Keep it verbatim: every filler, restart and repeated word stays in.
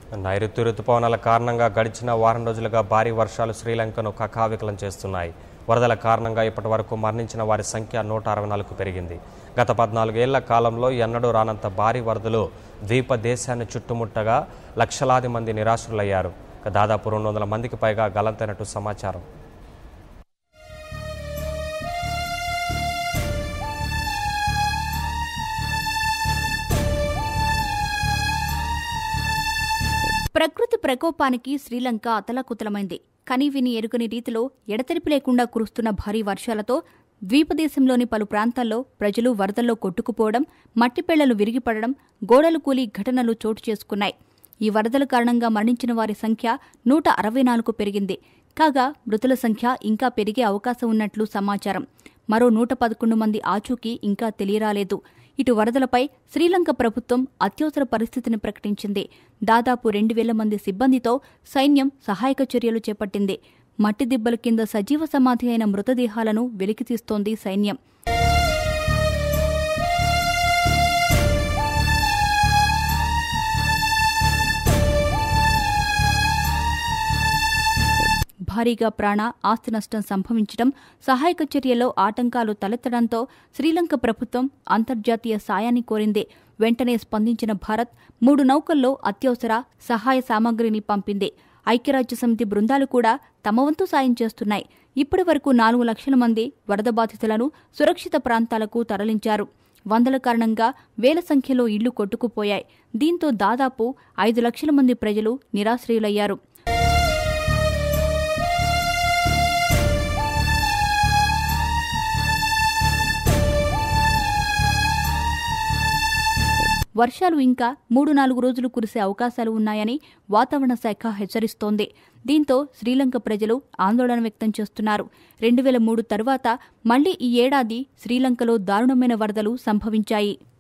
నైరుతి రుతుపవనాల కారణంగా గడిచిన వారం రోజులుగా భారీ వర్షాలు శ్రీలంకను కకావికలం చేస్తున్నాయి. వరదల కారణంగా ఇప్పటి వరకు మరణించిన వారి సంఖ్య నూట అరవై నాలుగు పెరిగింది. గత పద్నాలుగేళ్ల కాలంలో ఎన్నడూ రానంత భారీ వరదలు ద్వీప దేశాన్ని చుట్టుముట్టగా లక్షలాది మంది నిరాశ్రులయ్యారు. దాదాపు రెండు వందల మందికి పైగా గల్లంతైనట్టు సమాచారం. ప్రకృతి ప్రకోపానికి శ్రీలంక అతలాకుతలమైంది. కనీవిని ఎరుగని రీతిలో ఎడతెరిపి లేకుండా కురుస్తున్న భారీ వర్షాలతో ద్వీపదేశంలోని పలు ప్రాంతాల్లో ప్రజలు వరదల్లో కొట్టుకుపోవడం, మట్టిపెళ్లలు విరిగిపడడం, గోడలు కూలి ఘటనలు చోటు చేసుకున్నాయి. ఈ వరదల కారణంగా మరణించిన వారి సంఖ్య నూట అరవై నాలుగు పెరిగింది. కాగా మృతుల సంఖ్య ఇంకా పెరిగే అవకాశం ఉన్నట్లు సమాచారం. మరో నూట పదకొండు మంది ఆచూకీ ఇంకా తెలియరాలేదు. ఇటు వరదలపై శ్రీలంక ప్రభుత్వం అత్యవసర పరిస్థితిని ప్రకటించింది. దాదాపు రెండు వేల మంది సిబ్బందితో సైన్యం సహాయక చర్యలు చేపట్టింది. మట్టి దిబ్బల కింద సజీవ సమాధి అయిన మృతదేహాలను వెలికితీస్తోంది సైన్యం. భారీగా ప్రాణ ఆస్తి నష్టం సంభవించడం, సహాయక చర్యల్లో ఆటంకాలు తలెత్తడంతో శ్రీలంక ప్రభుత్వం అంతర్జాతీయ సాయాన్ని కోరింది. వెంటనే స్పందించిన భారత్ మూడు నౌకల్లో అత్యవసర సహాయ సామగ్రిని పంపింది. ఐక్యరాజ్యసమితి బృందాలు కూడా తమ వంతు సాయం చేస్తున్నాయి. ఇప్పటి వరకు నాలుగు లక్షల మంది వరద బాధితులను సురక్షిత ప్రాంతాలకు తరలించారు. వందల కారణంగా వేల సంఖ్యలో ఇళ్లు కొట్టుకుపోయాయి. దీంతో దాదాపు ఐదు లక్షల మంది ప్రజలు నిరాశ్రయులయ్యారు. వర్షాలు ఇంకా మూడు నాలుగు రోజులు కురిసే అవకాశాలు ఉన్నాయని వాతావరణ శాఖ హెచ్చరిస్తోంది. దీంతో శ్రీలంక ప్రజలు ఆందోళన వ్యక్తం చేస్తున్నారు. రెండు వేల మూడు తర్వాత మళ్లీ ఈ ఏడాది శ్రీలంకలో దారుణమైన వరదలు సంభవించాయి.